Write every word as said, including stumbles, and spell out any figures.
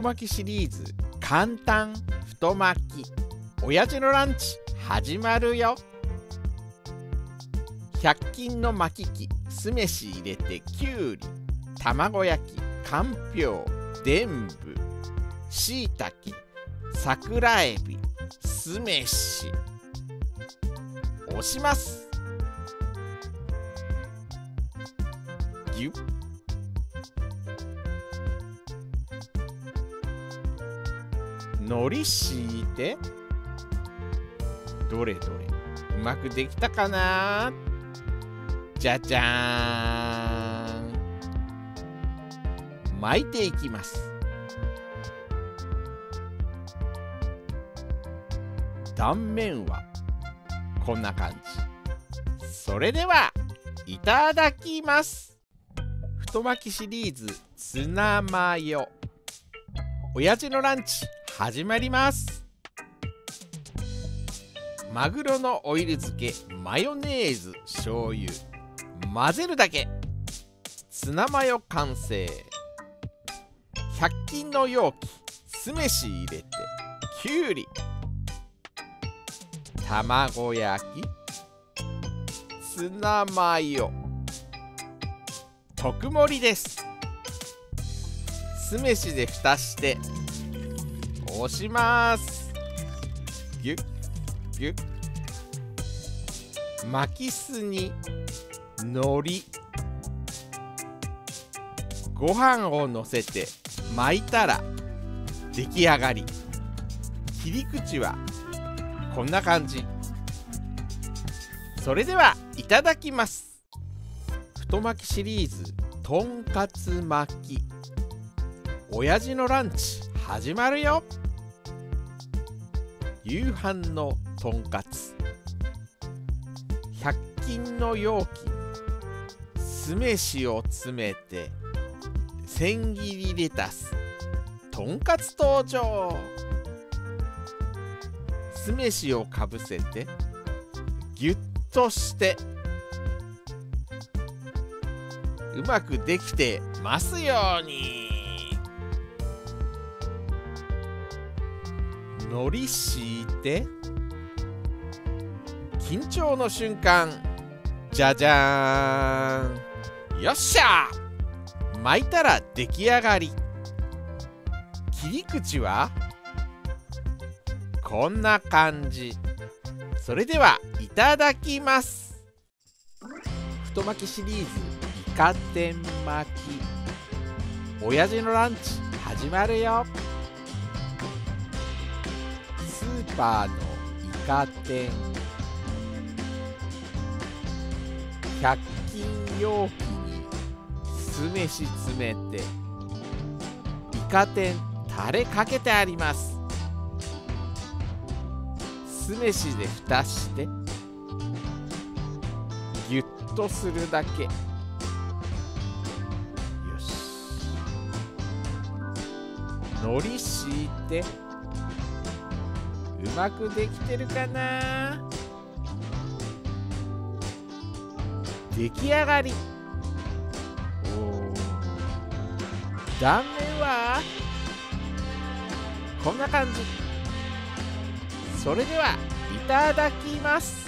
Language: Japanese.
巻きシリーズ簡単太巻き親父のランチ始まるよ。ひゃく均の巻き器、酢飯入れてきゅうり、卵焼き、かんぴょう、でんぶ、しいたけ、桜えび、酢飯押します。ぎゅっのり敷いて、どれどれうまくできたかな。じゃじゃーん、巻いていきます。断面はこんな感じ。それではいただきます。太巻きシリーズツナマヨ親父のランチ始まります。マグロのオイル漬け、マヨネーズ、醤油混ぜるだけ。ツナマヨ完成。ひゃく均の容器、酢飯入れてきゅうり、卵焼き、ツナマヨ、特盛りです。酢飯で蓋して押します。ぎゅっぎゅっ、巻きすに海苔、ご飯をのせて巻いたら出来上がり。切り口はこんな感じ。それではいただきます。太巻きシリーズとんかつ巻き親父のランチ始まるよ。夕飯のとんかつ、ひゃく均の容器に酢飯を詰めて、千切りレタス、とんかつ登場。酢飯をかぶせてぎゅっとして、うまくできてますように。海苔敷いて、緊張の瞬間、じゃじゃーん、よっしゃー、巻いたら出来上がり。切り口はこんな感じ。それではいただきます。太巻きシリーズイカ天巻き親父のランチ始まるよ。スーパーのイカ天、ひゃく均容器に酢飯詰めて、イカ天タレかけてあります。酢飯で蓋してギュッとするだけ。よし、海苔敷いて、うまくできてるかな。出来上がり。おー、断面はこんな感じ。それではいただきます。